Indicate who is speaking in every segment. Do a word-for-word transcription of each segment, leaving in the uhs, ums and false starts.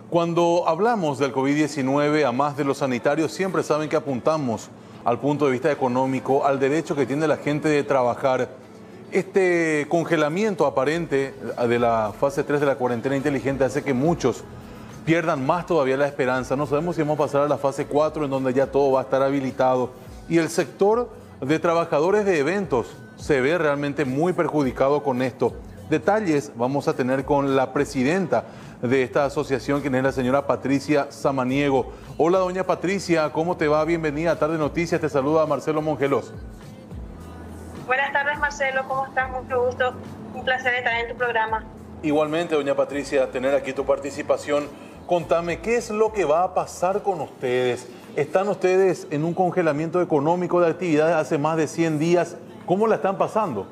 Speaker 1: Cuando hablamos del COVID diecinueve, a más de los sanitarios, siempre saben que apuntamos al punto de vista económico, al derecho que tiene la gente de trabajar. Este congelamiento aparente de la fase tres de la cuarentena inteligente hace que muchos pierdan más todavía la esperanza. No sabemos si vamos a pasar a la fase cuatro, en donde ya todo va a estar habilitado. Y el sector de trabajadores de eventos se ve realmente muy perjudicado con esto. Detalles vamos a tener con la presidenta de esta asociación, quien es la señora Patricia Samaniego. Hola, doña Patricia, ¿cómo te va? Bienvenida a Tarde Noticias. Te saluda Marcelo Mongelos.
Speaker 2: Buenas tardes, Marcelo. ¿Cómo estás? Mucho gusto. Un placer estar en tu programa.
Speaker 1: Igualmente, doña Patricia, tener aquí tu participación. Contame, ¿qué es lo que va a pasar con ustedes? ¿Están ustedes en un congelamiento económico de actividades hace más de cien días? ¿Cómo la están pasando?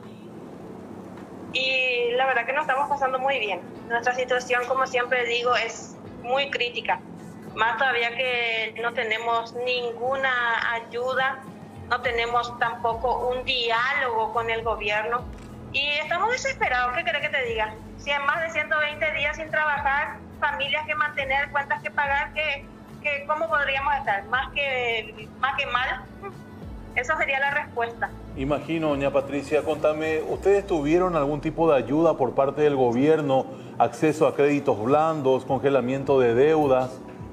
Speaker 2: Y la verdad que nos estamos pasando muy bien. Nuestra situación, como siempre digo, es muy crítica. Más todavía que no tenemos ninguna ayuda, no tenemos tampoco un diálogo con el gobierno. Y estamos desesperados. ¿Qué querés que te diga? Si en más de ciento veinte días sin trabajar, familias que mantener, cuentas que pagar, que, que ¿cómo podríamos estar? ¿Más que, más que mal? Esa sería la respuesta.
Speaker 1: Imagino, doña Patricia, contame, ¿ustedes tuvieron algún tipo de ayuda por parte del gobierno? ¿Acceso a créditos blandos, congelamiento de deudas?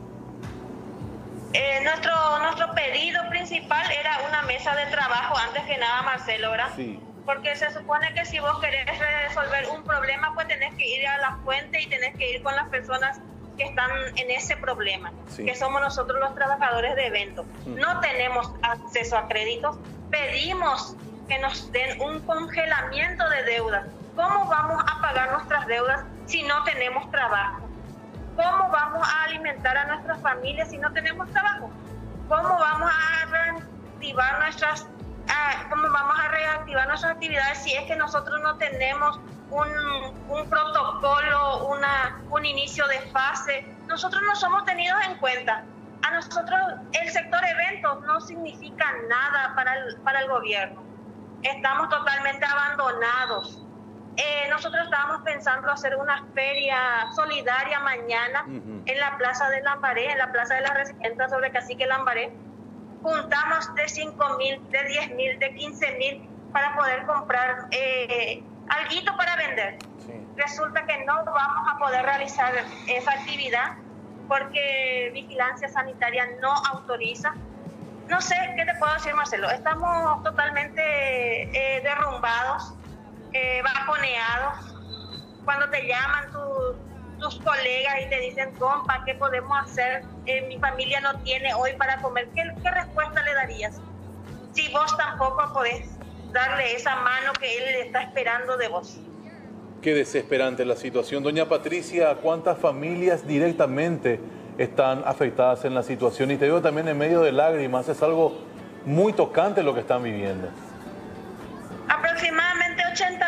Speaker 2: Eh, nuestro, nuestro pedido principal era una mesa de trabajo, antes que nada, Marcelo, ¿verdad?
Speaker 1: Sí.
Speaker 2: Porque se supone que si vos querés resolver un problema, pues tenés que ir a la fuente y tenés que ir con las personas que están en ese problema, sí, que somos nosotros los trabajadores de eventos. Mm. No tenemos acceso a créditos, pedimos que nos den un congelamiento de deudas. ¿Cómo vamos a pagar nuestras deudas si no tenemos trabajo? ¿Cómo vamos a alimentar a nuestras familias si no tenemos trabajo? ¿Cómo vamos a reactivar nuestras, a, cómo vamos a reactivar nuestras actividades si es que nosotros no tenemos un, un protocolo, una, un inicio de fase? Nosotros no somos tenidos en cuenta. A nosotros el sector eventos no significa nada para el, para el gobierno. Estamos totalmente abandonados. Eh, nosotros estábamos pensando hacer una feria solidaria mañana uh-huh. en la Plaza de Lambaré, en la Plaza de la Resistencia sobre Cacique Lambaré. Juntamos de cinco mil, de diez mil, de quince mil para poder comprar eh, alguito para vender. Sí. Resulta que no vamos a poder realizar esa actividad porque Vigilancia Sanitaria no autoriza. No sé qué te puedo decir, Marcelo. Estamos totalmente eh, derrumbados, eh, bajoneados. Cuando te llaman tu, tus colegas y te dicen, compa, ¿qué podemos hacer? Eh, mi familia no tiene hoy para comer. ¿Qué, qué respuesta le darías? Si vos tampoco podés darle esa mano que él está esperando de vos.
Speaker 1: Qué desesperante la situación. Doña Patricia, ¿cuántas familias directamente están afectadas en la situación? Y te digo también en medio de lágrimas, es algo muy tocante lo que están viviendo.
Speaker 2: Aproximadamente ochenta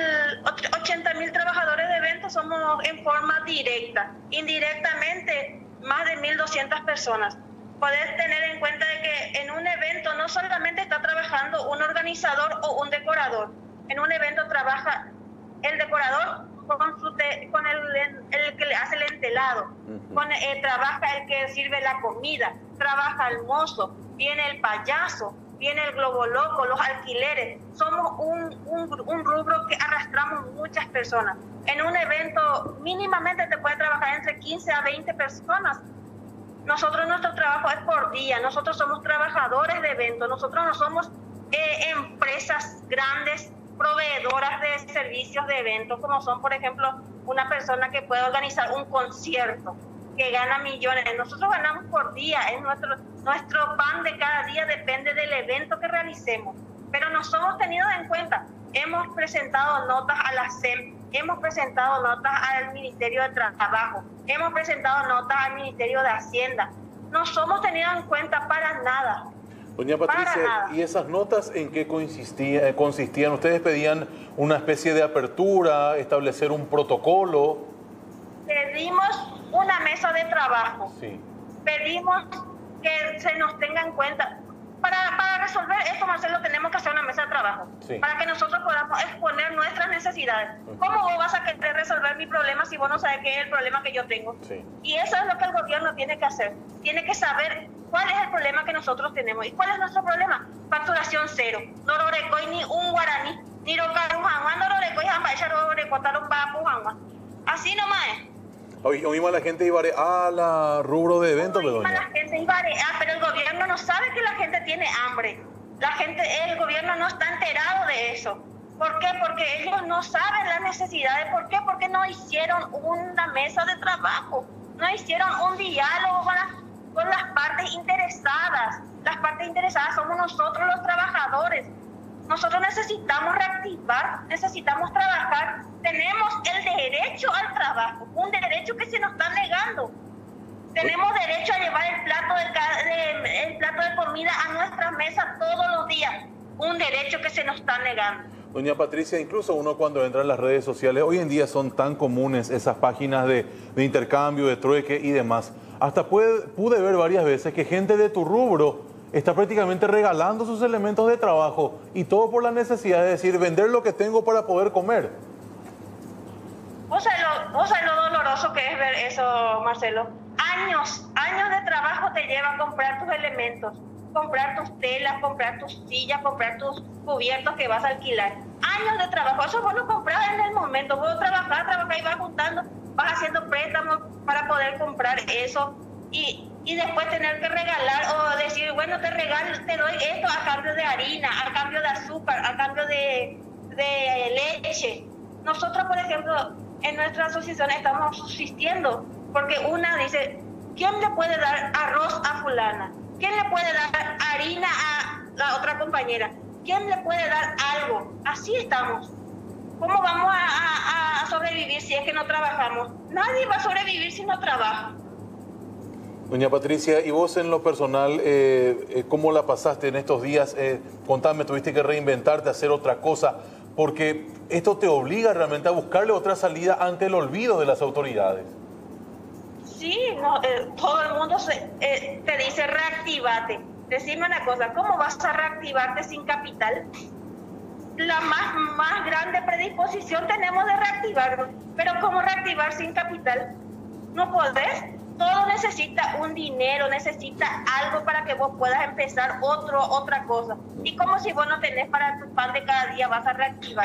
Speaker 2: mil trabajadores de eventos somos en forma directa. Indirectamente, más de mil doscientas personas. Podés tener en cuenta de que en un evento no solamente está trabajando un organizador o un decorador. En un evento trabaja el decorador con, su te, con el, el que le hace el entelado, uh-huh. con, eh, trabaja el que sirve la comida, trabaja el mozo, viene el payaso, viene el globo loco, los alquileres. Somos un, un, un rubro que arrastramos muchas personas. En un evento mínimamente te puede trabajar entre quince a veinte personas. Nosotros, nuestro trabajo es por día, nosotros somos trabajadores de eventos, nosotros no somos eh, empresas grandes, proveedoras de servicios de eventos, como son, por ejemplo, una persona que puede organizar un concierto, que gana millones. Nosotros ganamos por día, es nuestro, nuestro pan de cada día, depende del evento que realicemos. Pero no somos tenidos en cuenta. Hemos presentado notas a la S E M, hemos presentado notas al Ministerio de Trabajo, hemos presentado notas al Ministerio de Hacienda. No somos tenidos en cuenta para nada.
Speaker 1: Doña Patricia, ¿y esas notas en qué consistía, consistían? ¿Ustedes pedían una especie de apertura, establecer un protocolo?
Speaker 2: Pedimos una mesa de trabajo.
Speaker 1: Sí.
Speaker 2: Pedimos que se nos tenga en cuenta. Para, para resolver esto, Marcelo, tenemos que hacer una mesa de trabajo, sí, para que nosotros podamos exponer nuestras necesidades. Uh-huh. ¿Cómo vos vas a querer resolver mi problema si vos no sabes qué es el problema que yo tengo? Sí. Y eso es lo que el gobierno tiene que hacer. Tiene que saber cuál es el problema que nosotros tenemos. ¿Y cuál es nuestro problema? Facturación cero. No lo recoy ni un guaraní, ni lo carujangua, no lo recoy jamás, ya lo recotaron para pujangua. Así nomás es.
Speaker 1: Hoy, hoy más la gente iba a la rubro de eventos,
Speaker 2: hoy más la gente iba a, pero el gobierno no sabe que la gente tiene hambre. La gente, el gobierno no está enterado de eso. ¿Por qué? Porque ellos no saben las necesidades. ¿Por qué? Porque no hicieron una mesa de trabajo, no hicieron un diálogo con las, con las partes interesadas. Las partes interesadas somos nosotros los trabajadores. Nosotros necesitamos reactivar, necesitamos trabajar. Tenemos el derecho al trabajo, un derecho que se nos está negando. Tenemos derecho a llevar el plato de, de, el plato de comida a nuestra mesa todos los días. Un derecho que se nos está negando.
Speaker 1: Doña Patricia, incluso uno cuando entra en las redes sociales, hoy en día son tan comunes esas páginas de, de intercambio, de trueque y demás. Hasta puede, pude ver varias veces que gente de tu rubro está prácticamente regalando sus elementos de trabajo y todo por la necesidad de decir, vender lo que tengo para poder comer.
Speaker 2: ¿Vos sabés lo, vos sabés lo doloroso que es ver eso, Marcelo? Años, años de trabajo te lleva a comprar tus elementos, comprar tus telas, comprar tus sillas, comprar tus cubiertos que vas a alquilar. Años de trabajo, eso vos lo comprás en el momento, vos trabajás, trabajás y vas juntando, vas haciendo préstamos para poder comprar eso. Y, y después tener que regalar o decir, bueno, te regalo, te doy esto a cambio de harina, a cambio de azúcar, a cambio de, de leche. Nosotros, por ejemplo, en nuestra asociación estamos subsistiendo porque una dice, ¿quién le puede dar arroz a fulana? ¿Quién le puede dar harina a la otra compañera? ¿Quién le puede dar algo? Así estamos. ¿Cómo vamos a, a, a sobrevivir si es que no trabajamos? Nadie va a sobrevivir si no trabaja.
Speaker 1: Doña Patricia, y vos en lo personal, eh, ¿cómo la pasaste en estos días? Eh, contame, ¿tuviste que reinventarte, hacer otra cosa? Porque esto te obliga realmente a buscarle otra salida ante el olvido de las autoridades.
Speaker 2: Sí, no, eh, todo el mundo se, eh, te dice reactivate. Decime una cosa, ¿cómo vas a reactivarte sin capital? La más, más grande predisposición tenemos de reactivarnos, pero ¿cómo reactivar sin capital? No podés. Todo necesita un dinero, necesita algo para que vos puedas empezar otro, otra cosa. Y como si vos no tenés para tu pan de cada día, vas a reactivar.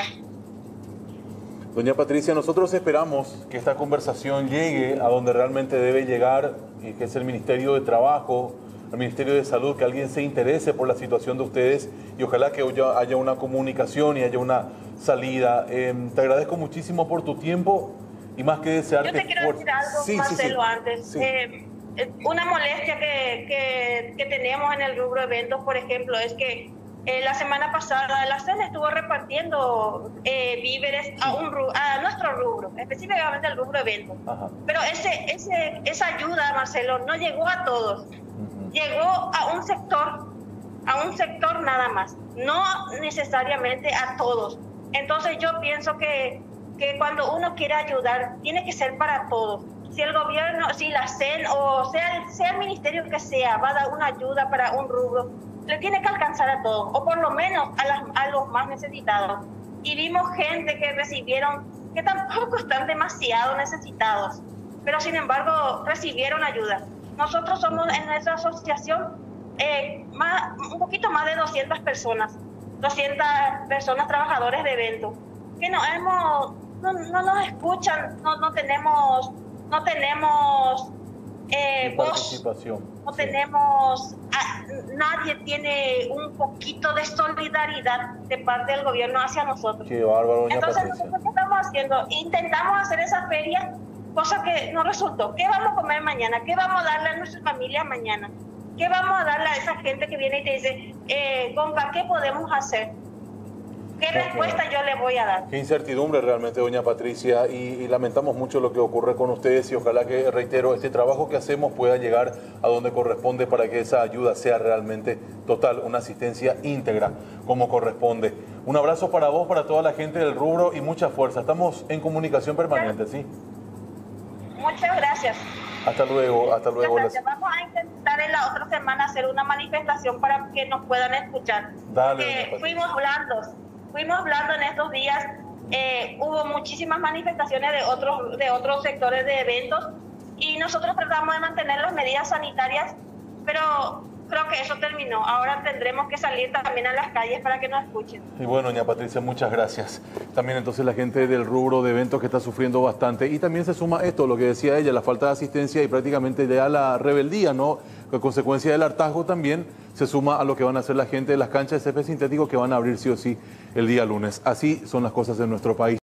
Speaker 1: Doña Patricia, nosotros esperamos que esta conversación llegue a donde realmente debe llegar, que es el Ministerio de Trabajo, el Ministerio de Salud, que alguien se interese por la situación de ustedes y ojalá que haya una comunicación y haya una salida. Eh, te agradezco muchísimo por tu tiempo. Y más que desearte...
Speaker 2: Yo te quiero decir algo, sí, Marcelo, sí, sí. antes. Sí. Eh, una molestia que, que, que tenemos en el rubro eventos, por ejemplo, es que eh, la semana pasada la C E N estuvo repartiendo eh, víveres sí. a, un, a nuestro rubro, específicamente al rubro eventos. Ajá. Pero ese, ese, esa ayuda, Marcelo, no llegó a todos. Uh-huh. Llegó a un sector, a un sector nada más, no necesariamente a todos. Entonces yo pienso que que cuando uno quiere ayudar, tiene que ser para todos. Si el gobierno, si la C E N o sea, sea el ministerio que sea, va a dar una ayuda para un rubro, le tiene que alcanzar a todos, o por lo menos a, las, a los más necesitados. Y vimos gente que recibieron, que tampoco están demasiado necesitados, pero sin embargo recibieron ayuda. Nosotros somos en nuestra asociación eh, más, un poquito más de doscientas personas, doscientas personas trabajadores de eventos, que no hemos... No, no nos escuchan, no, no tenemos, no tenemos eh, voz, no sí. tenemos, a, nadie tiene un poquito de solidaridad de parte del gobierno hacia nosotros.
Speaker 1: Qué bárbaro, doña
Speaker 2: Entonces,
Speaker 1: Patricia.
Speaker 2: nosotros ¿qué estamos haciendo? Intentamos hacer esa feria, cosa que no resultó. ¿Qué vamos a comer mañana? ¿Qué vamos a darle a nuestra familia mañana? ¿Qué vamos a darle a esa gente que viene y te dice, eh, compa, ¿qué podemos hacer? ¿Qué respuesta yo le voy a dar?
Speaker 1: Qué incertidumbre realmente, doña Patricia, y, y lamentamos mucho lo que ocurre con ustedes y ojalá que, reitero, este trabajo que hacemos pueda llegar a donde corresponde para que esa ayuda sea realmente total, una asistencia íntegra como corresponde. Un abrazo para vos, para toda la gente del rubro y mucha fuerza. Estamos en comunicación permanente, ¿sí?
Speaker 2: Muchas gracias.
Speaker 1: Hasta luego, hasta luego.
Speaker 2: Muchas gracias. Vamos a intentar tratar en la otra semana hacer una manifestación para que nos puedan escuchar.
Speaker 1: Dale,
Speaker 2: Porque fuimos blandos, fuimos blandos en estos días. Eh, hubo muchísimas manifestaciones de otros, de otros sectores de eventos y nosotros tratamos de mantener las medidas sanitarias, pero creo que eso terminó. Ahora tendremos que salir también a las calles para que nos escuchen.
Speaker 1: Y bueno, doña Patricia, muchas gracias. También entonces la gente del rubro de eventos que está sufriendo bastante. Y también se suma esto, lo que decía ella, la falta de asistencia y prácticamente ya la rebeldía, ¿no? A consecuencia del hartazgo también se suma a lo que van a hacer la gente de las canchas de césped sintético que van a abrir sí o sí el día lunes. Así son las cosas en nuestro país.